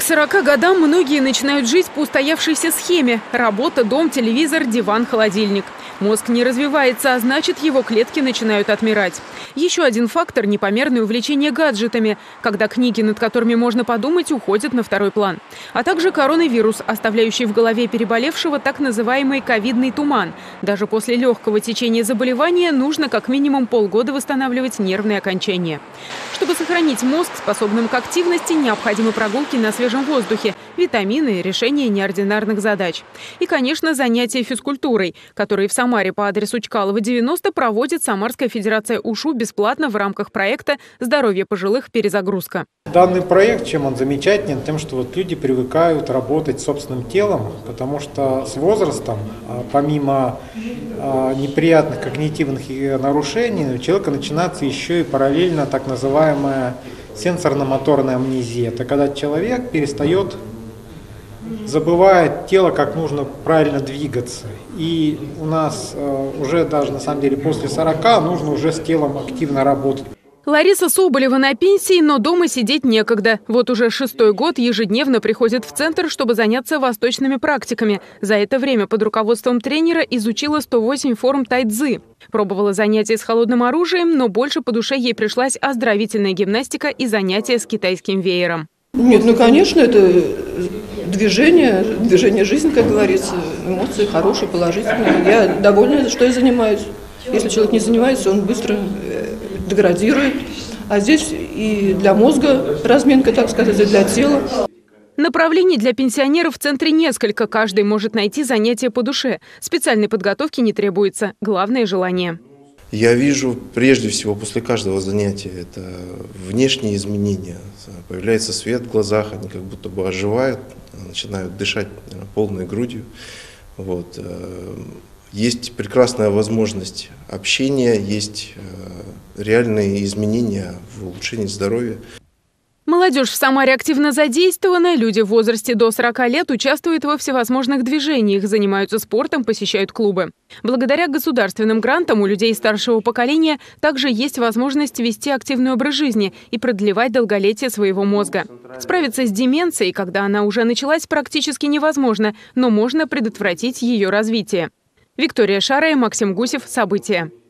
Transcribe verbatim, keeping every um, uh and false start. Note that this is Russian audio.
К сорока годам многие начинают жить по устоявшейся схеме. Работа, дом, телевизор, диван, холодильник. Мозг не развивается, а значит, его клетки начинают отмирать. Еще один фактор – непомерное увлечение гаджетами, когда книги, над которыми можно подумать, уходят на второй план. А также коронавирус, оставляющий в голове переболевшего так называемый ковидный туман. Даже после легкого течения заболевания нужно как минимум полгода восстанавливать нервные окончания. Чтобы сохранить мозг способным к активности, необходимы прогулки на свежем воздухе, витамины, решение неординарных задач. И, конечно, занятия физкультурой, которые в Самаре по адресу Чкалова, девяносто проводит Самарская федерация УШУ бесплатно в рамках проекта «Здоровье пожилых. Перезагрузка». Данный проект, чем он замечателен, тем, что вот люди привыкают работать собственным телом, потому что с возрастом, помимо неприятных когнитивных нарушений, у человека начинается еще и параллельно так называемая сенсорно-моторная амнезия. Это когда человек перестает, забывает тело, как нужно правильно двигаться. И у нас уже даже на самом деле после сорока нужно уже с телом активно работать. Лариса Соболева на пенсии, но дома сидеть некогда. Вот уже шестой год ежедневно приходит в центр, чтобы заняться восточными практиками. За это время под руководством тренера изучила сто восемь форм тайцзы. Пробовала занятия с холодным оружием, но больше по душе ей пришлась оздоровительная гимнастика и занятия с китайским веером. Нет, ну конечно, это движение, движение жизни, как говорится, эмоции хорошие, положительные. Я довольна, что я занимаюсь. Если человек не занимается, он быстро деградирует. А здесь и для мозга разминка, так сказать, и для тела. Направлений для пенсионеров в центре несколько. Каждый может найти занятие по душе. Специальной подготовки не требуется. Главное – желание. Я вижу прежде всего после каждого занятия это внешние изменения. Появляется свет в глазах, они как будто бы оживают, начинают дышать полной грудью. Вот. Есть прекрасная возможность общения, есть реальные изменения в улучшении здоровья. Молодежь в Самаре активно задействована. Люди в возрасте до сорока лет участвуют во всевозможных движениях, занимаются спортом, посещают клубы. Благодаря государственным грантам у людей старшего поколения также есть возможность вести активный образ жизни и продлевать долголетие своего мозга. Справиться с деменцией, когда она уже началась, практически невозможно, но можно предотвратить ее развитие. Виктория Шарая, Максим Гусев. События.